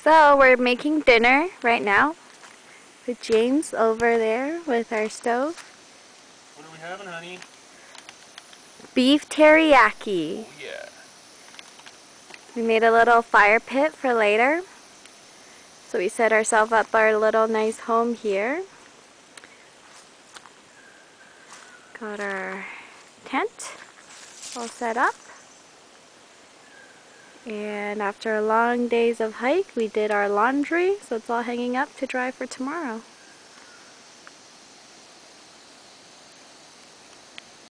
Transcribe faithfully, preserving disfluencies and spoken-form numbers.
So we're making dinner right now with James over there with our stove. What are we having, honey? Beef teriyaki. Oh yeah. We made a little fire pit for later. So we set ourselves up our little nice home here. Got our tent all set up. And after long days of hike, we did our laundry, so it's all hanging up to dry for tomorrow.